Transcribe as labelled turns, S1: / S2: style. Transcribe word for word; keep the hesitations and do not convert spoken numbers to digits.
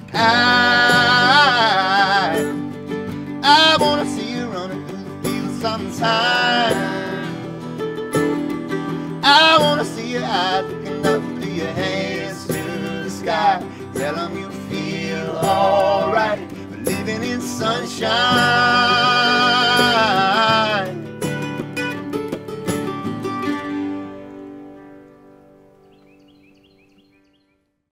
S1: I, I wanna see you running through the field sometime. I wanna see your eyes looking up to your hands to the sky. Tell them you feel alright, living in sunshine.